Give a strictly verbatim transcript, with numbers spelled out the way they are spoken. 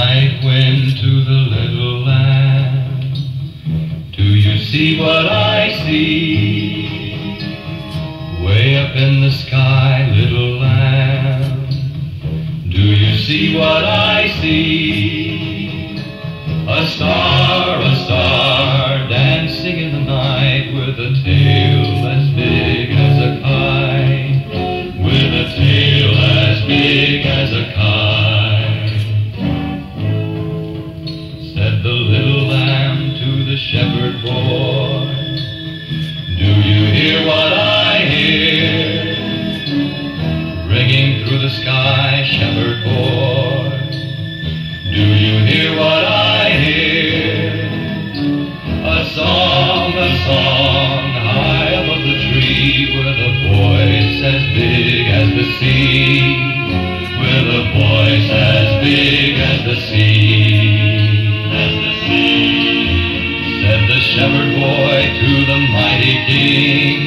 night wind to the little lamb. Do you see what I see? Way up in the sky, little lamb. Do you see what I see? A star, a star, dancing in the night with a tail as big as a kite, with a tail as big as a kite. Said the little lamb to the shepherd boy, do you hear what I hear? Ringing through the sky, shepherd boy, do you hear what I hear? A song, a song, high above the tree, with a voice as big as the sea, with a voice as big as the sea, as the sea. Said the shepherd boy to the mighty king,